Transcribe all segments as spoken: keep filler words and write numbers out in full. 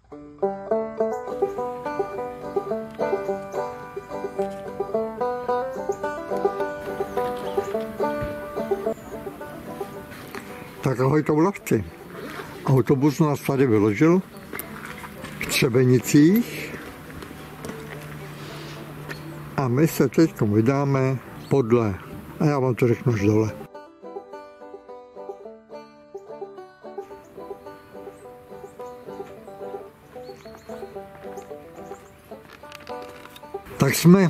Tak ahoj toulavci. Autobus nás tady vyložil v Třebenicích a my se teď vydáme podle. A já vám to řeknu až dole. Tak jsme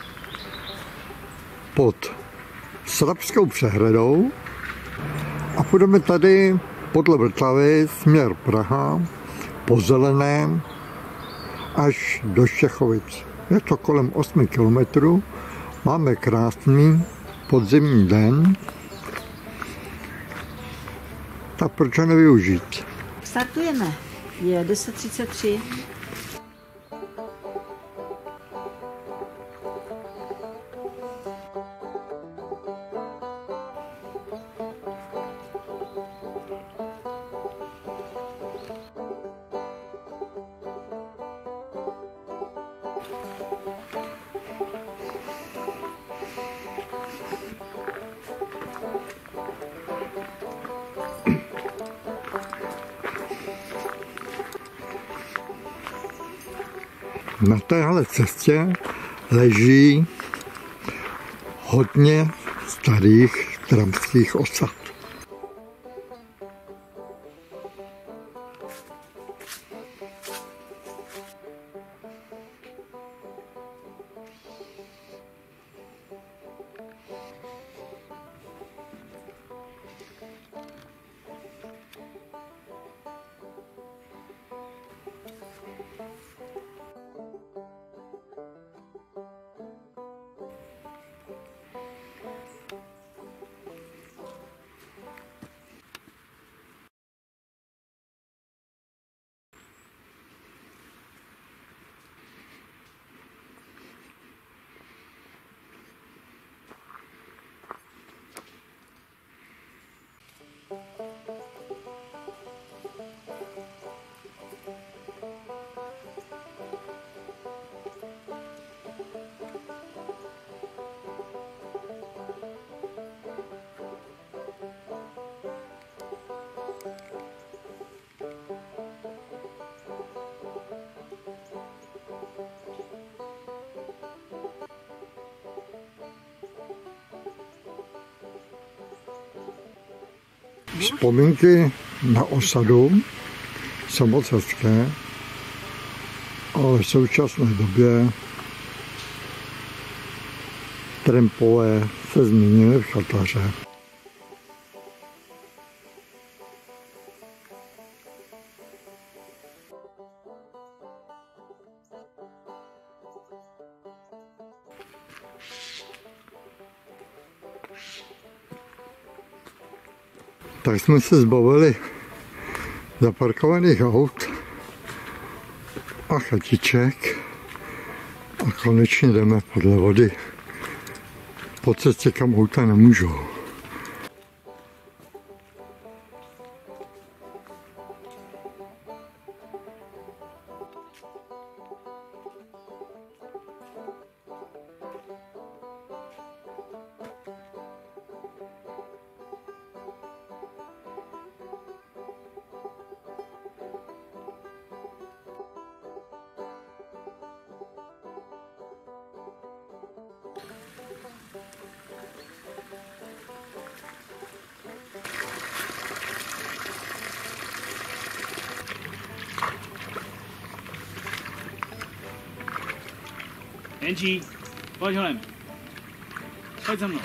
pod Srabskou přehradou a půjdeme tady podle Vltavy směr Praha po zeleném až do Štěchovic. Je to kolem osmi kilometrů. Máme krásný podzimní den. Tak proč ho nevyužít? Startujeme. Je deset třicet tři. Na téhle cestě leží hodně starých tramských osad. Vzpomínky na osadu jsou moc hezké, ale v současné době trampové se změnily v chataře. Tak jsme se zbavili zaparkovaných aut a chatiček a konečně jdeme podle vody. Po cestě, kam auta nemůžou. Jenčí, pojď holem. Pojď za mnou.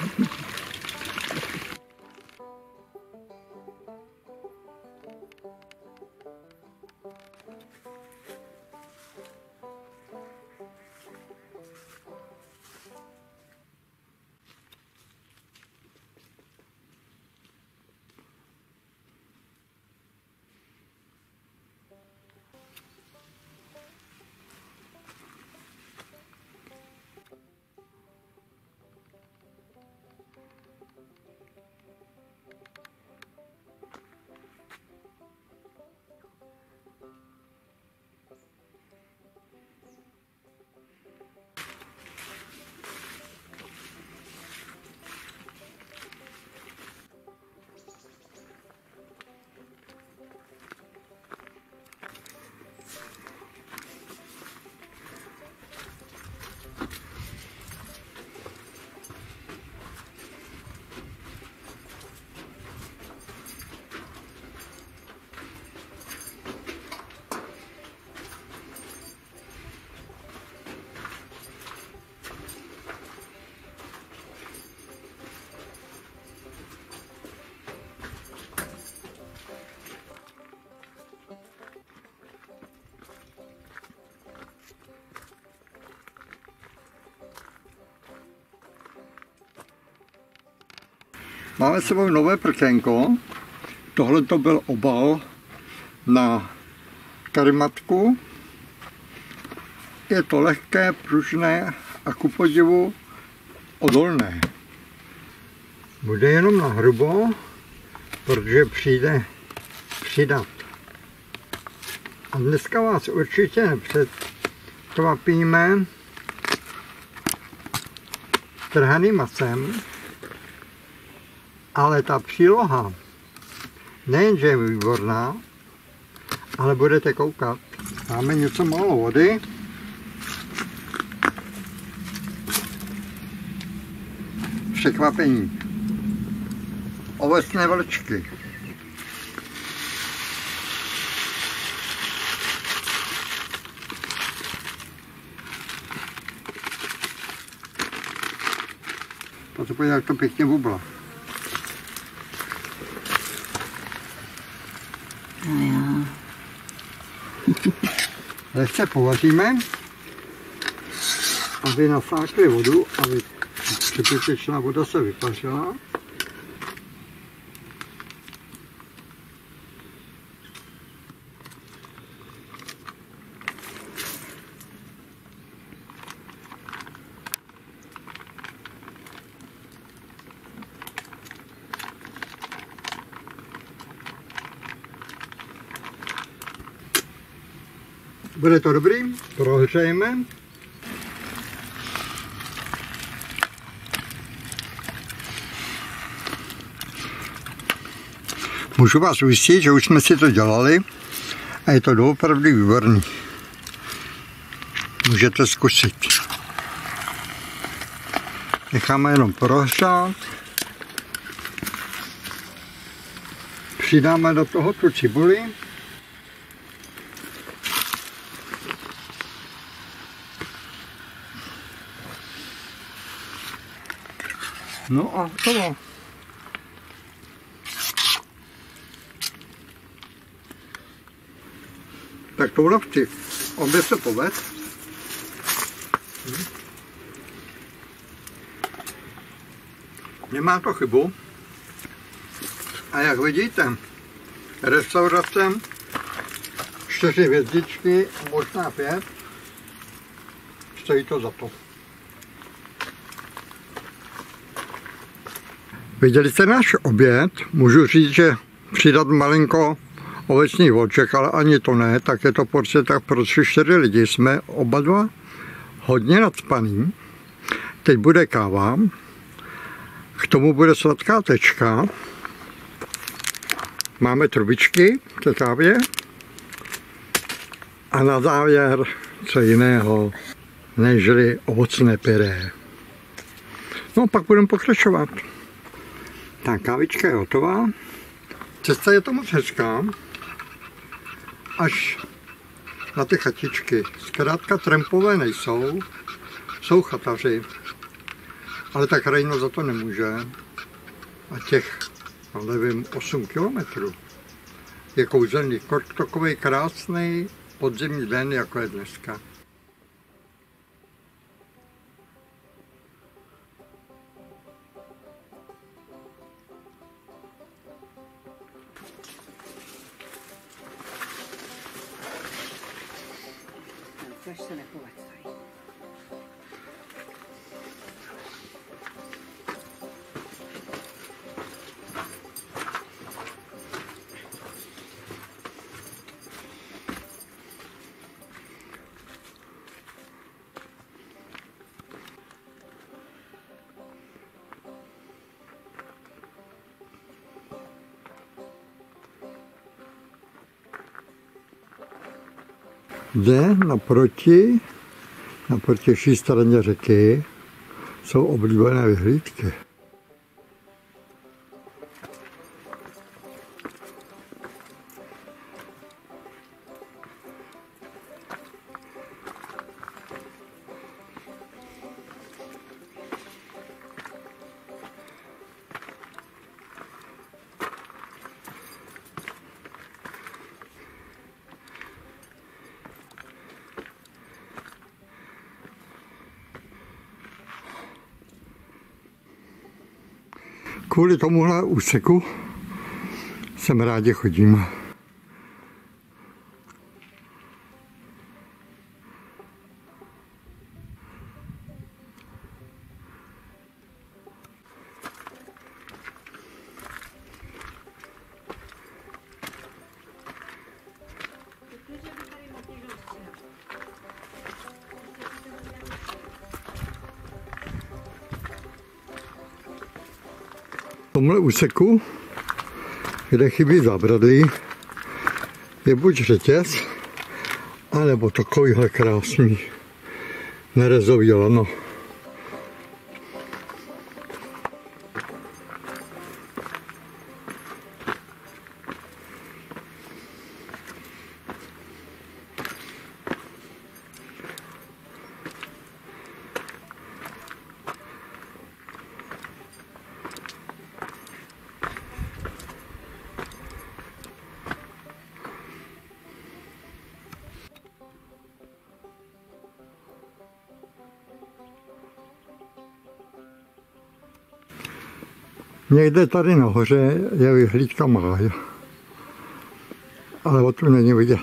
Máme s sebou nové prkénko. Tohle to byl obal na karimatku. Je to lehké, pružné a ku podivu odolné. Bude jenom na hrubo, protože přijde přidat. A dneska vás určitě nepředkvapíme trhaným masem, ale ta příloha nejenže je výborná, ale budete koukat. Máme něco málo vody. Překvapení. Ovesné vlčky. Potom pojď, jak to pěkně bubla. No jo. Lehce povaříme, aby nasákli vodu, aby přebytečná voda se vypařila. Bude to dobrý, prohřejeme. Můžu vás ujistit, že už jsme si to dělali a je to doopravdy výborný. Můžete zkusit. Necháme jenom prohřát. Přidáme do toho tu cibuli. No a hotovo. Tak tohle chci. Obě se poved. Nemá to chybu. A jak vidíte, restaurace, čtyři hvězdičky, možná pět, stojí to za to. Viděli jste náš oběd, můžu říct, že přidat malinko ovečných vlček, ale ani to ne, tak je to porce tak pro tři, čtyři lidi. Jsme oba dva hodně nacpaný. Teď bude káva, k tomu bude sladká tečka. Máme trubičky ke kávě a na závěr co jiného nežli ovocné pyré. No pak budeme pokračovat. Ta kávička je hotová. Cesta je to moc hezká, až na ty chatičky. Zkrátka trampové nejsou, jsou chataři, ale ta krajina za to nemůže. A těch, no nevím, osm kilometrů je kouzelný, takový krásný podzimní den, jako je dneska. Což se nepovedl tady. Zde naproti, na protější straně řeky, jsou oblíbené vyhlídky. kvůli tomuhle úseku sem rádi chodím. V tomhle úseku, kde chybí zábradlí, je buď řetěz, anebo takovýhle krásný nerezový lano. Někde tady nahoře je vyhlídka máj, ale o tu není vidět.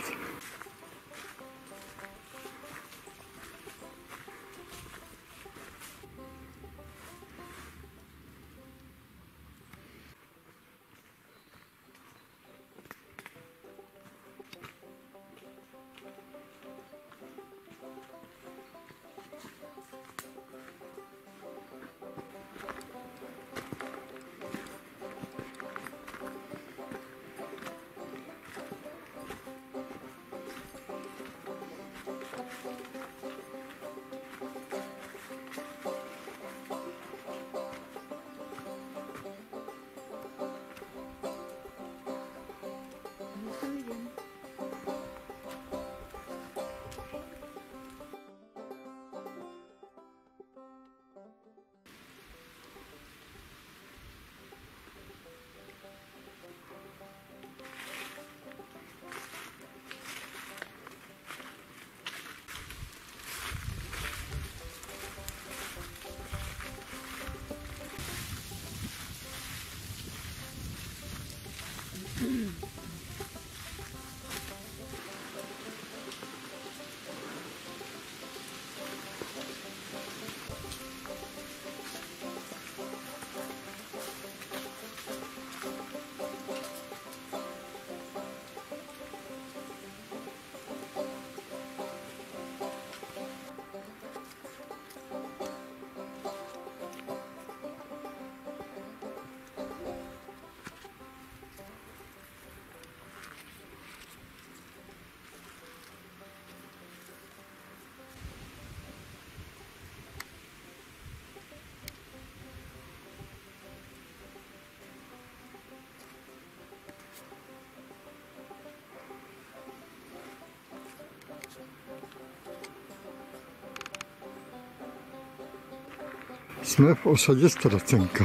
Jsme v osadě Ztracenka.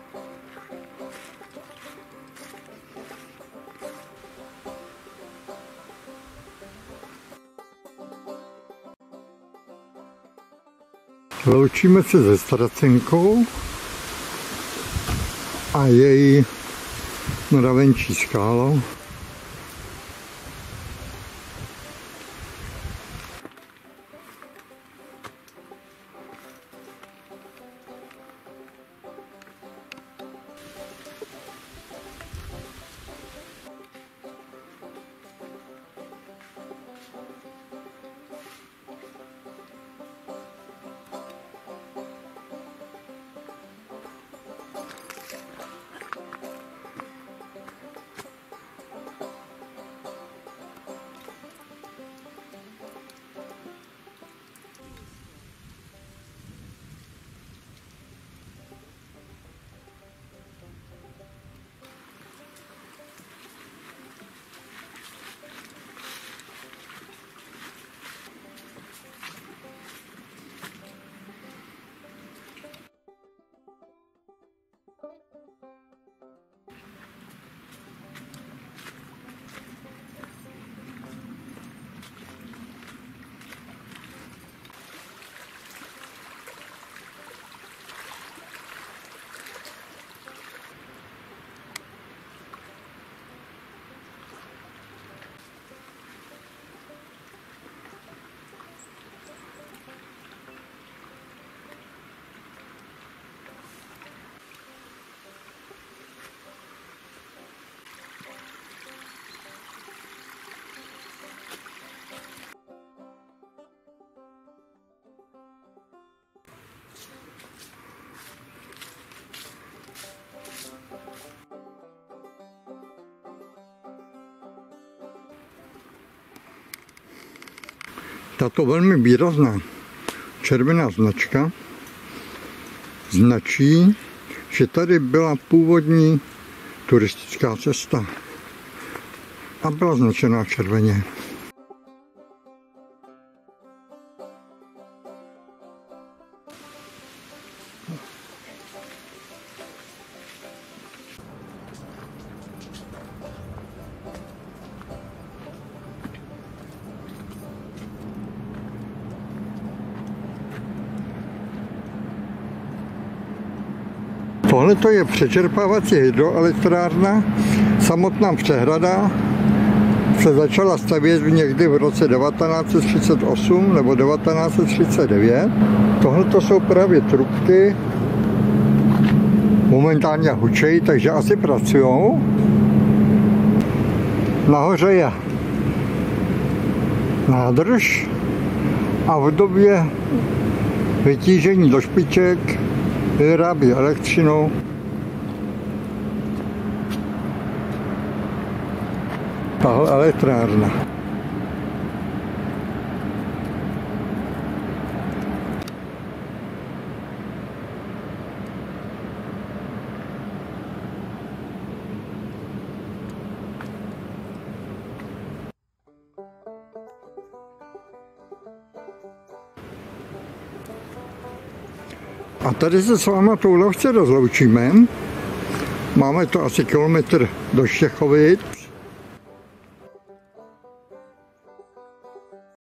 Loučíme se se Ztracenkou a její mravenčí skálou. Tato velmi výrazná červená značka značí, že tady byla původní turistická cesta a byla značená červeně. Tohle to je přečerpávací hydroelektrárna. Samotná přehrada se začala stavět někdy v roce devatenáct set třicet osm nebo devatenáct set třicet devět. Tohle to jsou právě trubky. Momentálně hučejí, takže asi pracují. Nahoře je nádrž a v době vytížení do špiček vyrábí elektřinu. Tahle elektrárna. A tady se s váma touhle lehce rozloučíme. Máme to asi kilometr do Štěchovic.